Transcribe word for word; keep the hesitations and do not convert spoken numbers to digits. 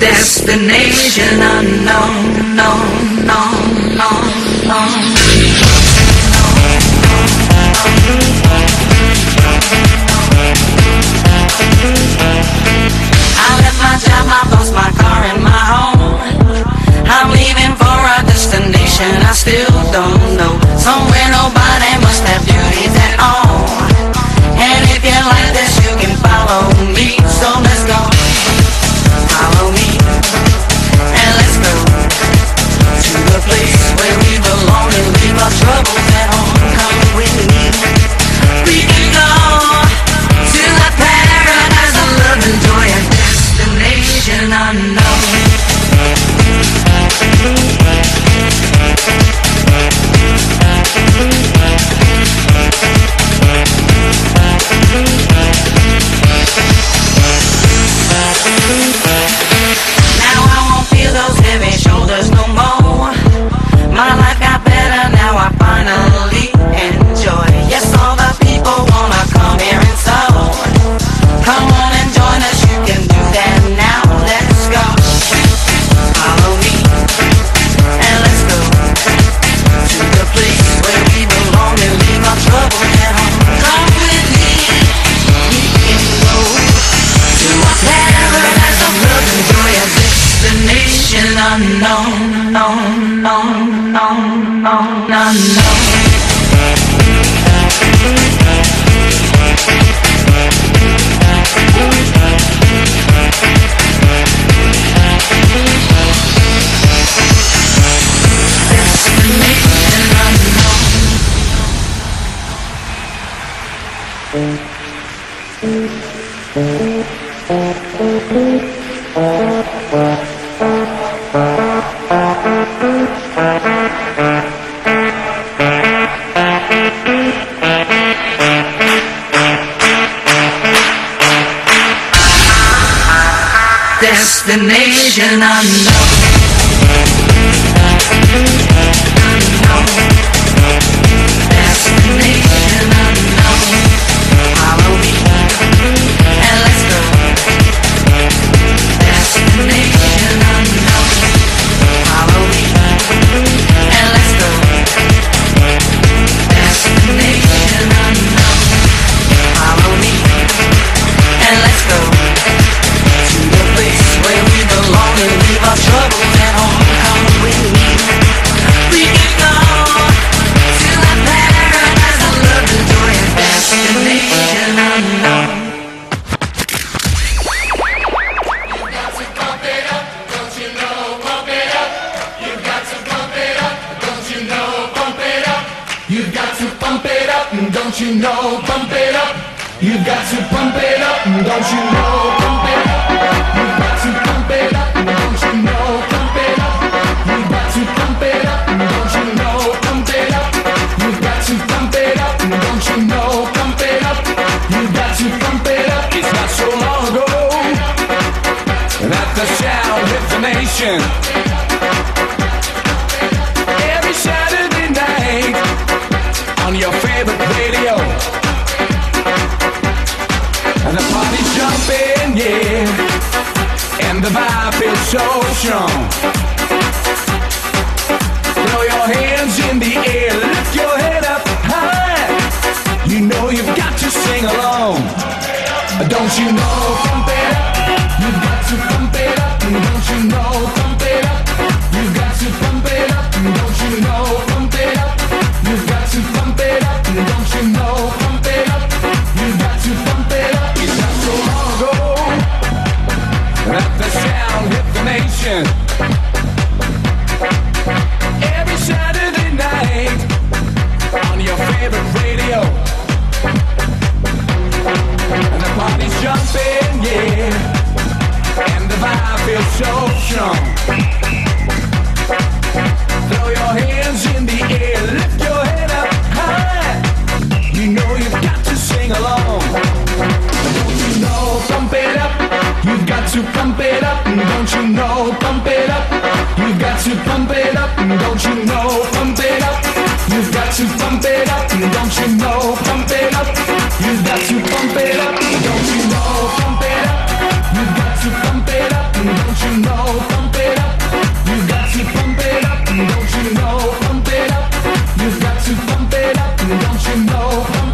Destination unknown, no, no, no, no. I left my job, my boss, my car, and my home. I'm leaving for a destination I still don't know. Somewhere nobody must have duties at all. And if you like this, you can follow me. So let's go. Follow me, and let's go to the place where we belong and leave our troubles at home. Come with me. We can go to the paradise of love and joy, a destination unknown. Now I won't feel those heavy shoulders no more. My life got better, now I finally enjoy. Yes, all the people wanna come here and so come on and join us, you can do that now. Let's go. Follow me, and let's go to the place where we belong and leave our troubles at home. Come with me, we can go to a paradise of love and joy, a destination unknown, no, no, no, no, no, no. Destination unknown. Unknown. Destination unknown. Follow me, and let's go. Destination unknown. Follow me, and let's go. Destination unknown. Follow me, and let's go to the place where we belong and leave our troubles at home. Come with me. We can go to the paradise of love and joy, a destination unknown. You got to pump it up, don't you know? Pump it up. You got to pump it up, don't you know? Pump it up. You got to pump it up, don't you know? Pump it up. You got to pump it up, don't you know? Pump it up. You got to pump it up, don't you know? Pump it up. You got to pump it up, don't you know? Pump it up. You got to pump it up, don't you know? Pump it up. You got to pump it up. It's not so long ago that the sound hit the nation. Every Saturday night on your favorite radio. And the party's jumping, yeah, and the vibe is so strong. Throw your hands in the air, lift your head up high. You know you've got to sing along. Don't you know? Pump it up. You've got to pump it up. Don't you know? Pump it up. You've got to pump it up. Don't you know? Pump it up. You've got to pump it up. Don't you know? Pump it up. You've got to pump it up. It's not so long ago that the sound hit the nation. Every Saturday night on your favorite radio. And the party's jumping, yeah, and the vibe feels so strong. Throw your hands in the air, lift your head up high. You know you've got to sing along. Don't you know? Pump it up. You've got to pump it up. Don't you know? Pump it up. You've got to pump it up. Don't you know? Pump it up. You've got to pump it up. Don't you know? Pump it up. You've got to pump it up. Don't you know? Pump it up. You've got to pump it up. Don't you know? don't you know?